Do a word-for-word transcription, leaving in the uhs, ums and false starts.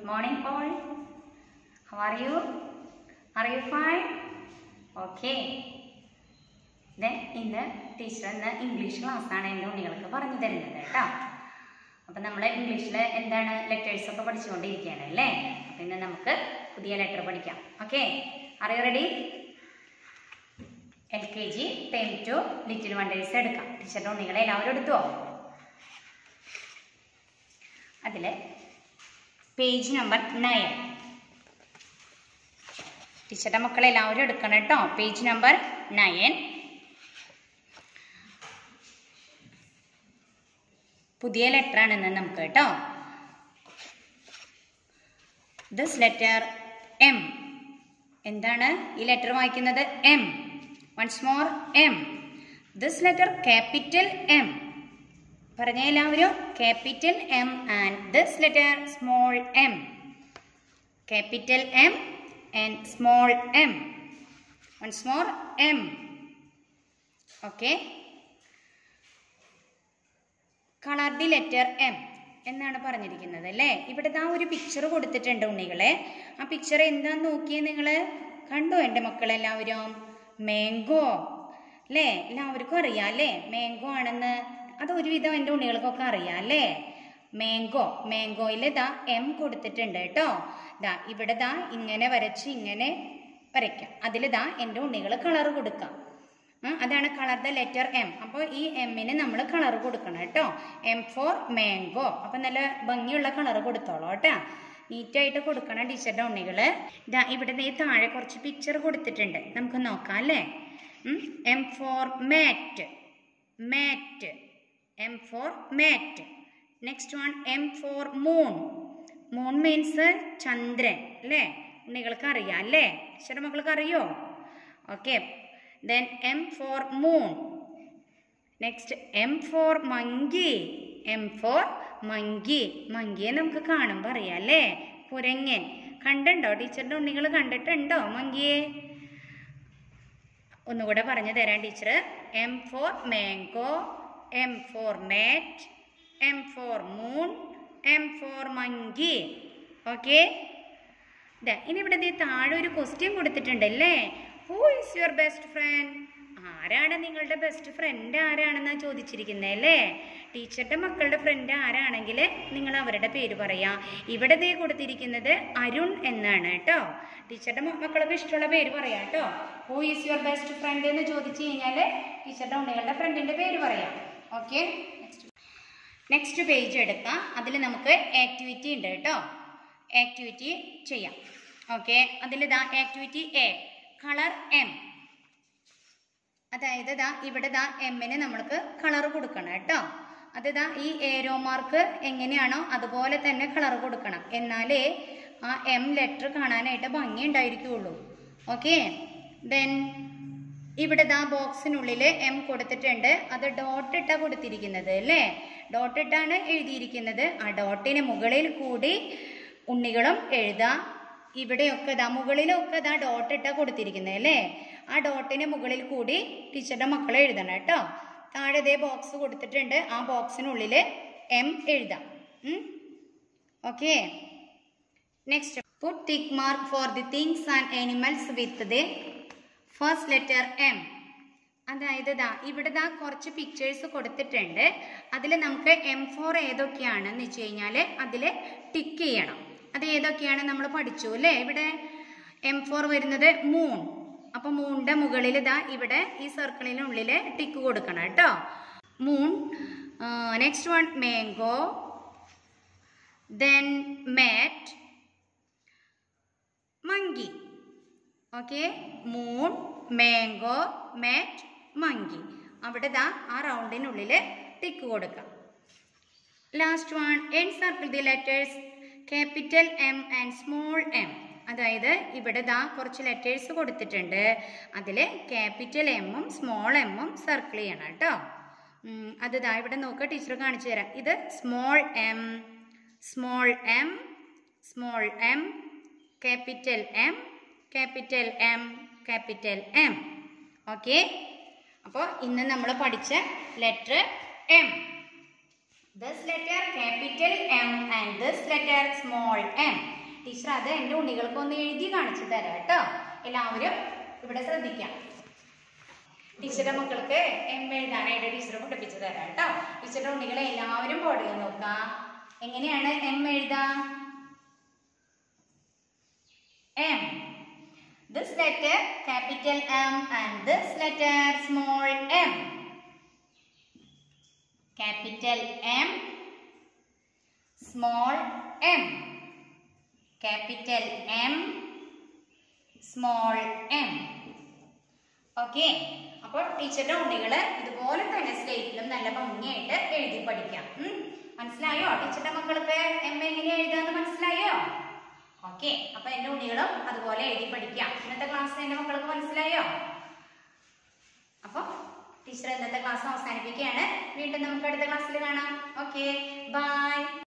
morning all. How are you? Are you fine? Okay. Then in the teacher in the English class ആണ് എൻ്റെ കുട്ടികൾക്ക് പറഞ്ഞു തരുന്നത് കേട്ടോ. അപ്പം നമ്മൾ ഇംഗ്ലീഷിൽ എന്താണ് ലെറ്റേഴ്സ് ഒക്കെ പഠിച്ചുകൊണ്ടിരിക്കുകയാണ് അല്ലേ. അപ്പം ഇന്ന് നമുക്ക് പുതിയ ലെറ്റർ പഠിക്കാം. Okay, are you ready? L K G term two little wonders എടുക്കാം. ടീച്ചറുടെ ഉണ്ണികളെ എല്ലാവരും എടുത്തുവോ? അതിൽ പേജ് നമ്പർ നയൻ. ടീച്ചറുടെ മക്കളെ എല്ലാവരും എടുക്കണം കേട്ടോ. Page number nine. പുതിയ ലെറ്റർ ആണെന്ന് നമുക്ക് കേട്ടോ. This letter M. എന്താണ് ഈ ലെറ്റർ വായിക്കുന്നത്? M. Once more M. This letter capital M. പറഞ്ഞ എല്ലാവരും capital M and this letter small M. Capital M and small M. Once more M. Okay, colour the letter M എന്നാണ് പറഞ്ഞിരിക്കുന്നത് അല്ലേ. ഇവിടെ ദാ ഒരു പിക്ചർ കൊടുത്തിട്ടുണ്ട് ഉണ്ണികളെ. ആ പിക്ചർ എന്താന്ന് നോക്കിയേ നിങ്ങൾ. കണ്ടോ എൻ്റെ മക്കളെല്ലാവരും? മാംഗോ അല്ലേ, എല്ലാവർക്കും അറിയാം അല്ലേ മാംഗോ ആണെന്ന്. അത് ഒരുവിധം എൻ്റെ ഉണ്ണികൾക്കൊക്കെ അറിയാം അല്ലേ. മാംഗോ, മാംഗോയിൽ ദാ എം കൊടുത്തിട്ടുണ്ട് കേട്ടോ. ദാ ഇവിടെ ദാ ഇങ്ങനെ വരച്ച് ഇങ്ങനെ വരയ്ക്കാം. അതിൽ ദാ എൻ്റെ ഉണ്ണികൾ കളർ കൊടുക്കാം. അതാണ് കളർ ദ ലെറ്റർ എം. അപ്പോൾ ഈ എമ്മിന് നമ്മൾ കളർ കൊടുക്കണം കേട്ടോ. M for mango. അപ്പം നല്ല ഭംഗിയുള്ള കളർ കൊടുത്തോളൂ കേട്ടോ. നീറ്റായിട്ട് കൊടുക്കണം ടീച്ചറുടെ ഉണ്ണികള്. ഇതാ ഇവിടെ ഈ താഴെ കുറച്ച് പിക്ചർ കൊടുത്തിട്ടുണ്ട്, നമുക്ക് നോക്കാം അല്ലേ. M for mat, mat. M for mat. Next one M for moon. Moon means ചന്ദ്രൻ അല്ലേ. ഉണ്ണികൾക്ക് അറിയാം അല്ലേ, ടീച്ചറുടെ മക്കൾക്ക് അറിയോ? Okay, then M for moon. Next M for monkey. M for monkey. monkey നമുക്ക് കാണുമ്പോൾ അറിയാം അല്ലേ, കുരങ്ങൻ. കണ്ടുണ്ടോ ടീച്ചറുടെ ഉണ്ണികൾ? കണ്ടിട്ടുണ്ടോ മങ്കിയെ? ഒന്നുകൂടെ പറഞ്ഞു തരാം teacher. M for mango, M for mat, M for moon, M for monkey. Okay, ഇനി ഇവിടെ താഴെ ഒരു ക്വസ്റ്റ്യൻ കൊടുത്തിട്ടുണ്ട് അല്ലേ. Who is your best friend? ആരാണ് നിങ്ങളുടെ ബെസ്റ്റ് ഫ്രണ്ട്? ആരാണെന്നാണ് ചോദിച്ചിരിക്കുന്നത് അല്ലേ. ടീച്ചറുടെ മക്കളുടെ ഫ്രണ്ട് ആരാണെങ്കിൽ നിങ്ങൾ അവരുടെ പേര് പറയാം. ഇവിടെ ദേ കൊടുത്തിരിക്കുന്നത് അരുൺ എന്നാണ് കേട്ടോ. ടീച്ചറുടെ മക്കൾക്ക് ഇഷ്ടമുള്ള പേര് പറയാം കേട്ടോ. Who is your best friend എന്ന് ചോദിച്ചു കഴിഞ്ഞാൽ ടീച്ചറുടെ ഉണ്ണികളുടെ ഫ്രണ്ടിൻ്റെ പേര് പറയാം. ഓക്കെ, നെക്സ്റ്റ് നെക്സ്റ്റ് പേജ് എടുക്കാം. അതിൽ നമുക്ക് ആക്ടിവിറ്റി ഉണ്ട് കേട്ടോ. ആക്ടിവിറ്റി ചെയ്യാം. ഓക്കെ, അതിൽ ഇതാ ആക്ടിവിറ്റി എ, കളർ എം. അതായത് ദാ ഇവിടെ ദാ എമ്മിന് നമ്മൾക്ക് കളർ കൊടുക്കണം കേട്ടോ. അത് ദാ ഈ ഏരോ മാർക്ക് എങ്ങനെയാണോ അതുപോലെ തന്നെ കളർ കൊടുക്കണം, എന്നാലേ ആ എം ലെറ്റർ കാണാനായിട്ട് ഭംഗി ഉണ്ടായിരിക്കുള്ളൂ. ഓക്കെ, ദെൻ ഇവിടെ ദാ ബോക്സിനുള്ളിൽ എം കൊടുത്തിട്ടുണ്ട്. അത് ഡോട്ട് ഇട്ടാ കൊടുത്തിരിക്കുന്നത് അല്ലേ. ഡോട്ട് ഇട്ടാണ് എഴുതിയിരിക്കുന്നത്. ആ ഡോട്ടിന് മുകളിൽ കൂടി ഉണ്ണികളും എഴുതാം. ഇവിടെയൊക്കെ ദാ മുകളിലൊക്കെ ദാ ഡോട്ട് ഇട്ടാ കൊടുത്തിരിക്കുന്നത് അല്ലേ. ആ ഡോട്ടിന് മുകളിൽ കൂടി ടീച്ചറുടെ മക്കളെ എഴുതണം കേട്ടോ. താഴെ ദേ ബോക്സ് കൊടുത്തിട്ടുണ്ട്. ആ ബോക്സിനുള്ളിൽ എം എഴുതാം. Okay, next put tick mark for the things and animals with the first letter M. അതായത് ദാ ഇവിടെ ദാ കുറച്ച് പിക്ചേഴ്സ് കൊടുത്തിട്ടുണ്ട്. അതിൽ നമുക്ക് എം ഫോർ ഏതൊക്കെയാണെന്ന് വെച്ച് കഴിഞ്ഞാൽ അതിൽ ടിക്ക് ചെയ്യണം. അത് ഏതൊക്കെയാണ് നമ്മൾ പഠിച്ചു അല്ലേ. ഇവിടെ എം ഫോർ വരുന്നത് മൂൺ. അപ്പൊ മൂണിന്റെ മുകളിൽ ഇതാ ഇവിടെ ഈ സർക്കിളിനുള്ളിൽ ടിക്ക് കൊടുക്കണം കേട്ടോ. Moon. Next one mango, then mat, monkey. Okay, moon, mango, mat, monkey. അവിടെ ദാ ആ റൗണ്ടിനുള്ളിൽ ടിക്ക് കൊടുക്കാം. Last one encircle the letters capital M and small M. അതായത് ഇവിടെ ദാ കുറച്ച് ലെറ്റേഴ്സ് കൊടുത്തിട്ടുണ്ട്. അതിൽ ക്യാപിറ്റൽ എമ്മും സ്മോൾ എമ്മും സർക്കിൾ ചെയ്യണം കേട്ടോ. അത് ദാ ഇവിടെ നോക്കുക, ടീച്ചർ കാണിച്ചു തരാം. ഇത് small M, small M, small M, capital M, capital M, capital M. Okay, അപ്പോൾ ഇന്ന് നമ്മൾ പഠിച്ച letter M. This letter capital M and this letter small m. Teacher അത് എൻ്റെ ഉണ്ണികൾക്ക് ഒന്ന് എഴുതി കാണിച്ചു തരാം കേട്ടോ. എല്ലാവരും ഇവിടെ ശ്രദ്ധിക്കാം. ടീച്ചറുടെ മക്കൾക്ക് എം എഴുതാനായിട്ട് ടീച്ചർ പഠിപ്പിച്ചു തരാം കേട്ടോ. ടീച്ചറുടെ ഉണ്ണികളെ എല്ലാവരും ബോർഡിൽ നോക്കാം. എങ്ങനെയാണ് എം എഴുതാം? M. This letter capital M and this letter small m. Capital M, small m. Capital M, small m. Okay. അപ്പോൾ ടീച്ചറുടെ ഉണ്ണികള് ഇതുപോലെ തന്നെ സ്ലേറ്റിലും നല്ല ഭംഗിയായിട്ട് എഴുതി പഠിക്കാം. മനസ്സിലായോ? ടീച്ചറുടെ മക്കൾക്ക് എം എങ്ങനെ എഴുതാന്ന് മനസ്സിലായോ? ഓക്കെ. അപ്പൊ എന്റെ ഉണ്ണികളും അതുപോലെ എഴുതി പഠിക്കാം. ഇന്നത്തെ ക്ലാസ് എന്റെ മക്കൾക്ക് മനസ്സിലായോ? അപ്പൊ ടീച്ചർ ഇന്നത്തെ ക്ലാസ് അവസാനിപ്പിക്കുകയാണ്. വീണ്ടും നമുക്ക് അടുത്ത ക്ലാസ്സിൽ കാണാം. Okay, by.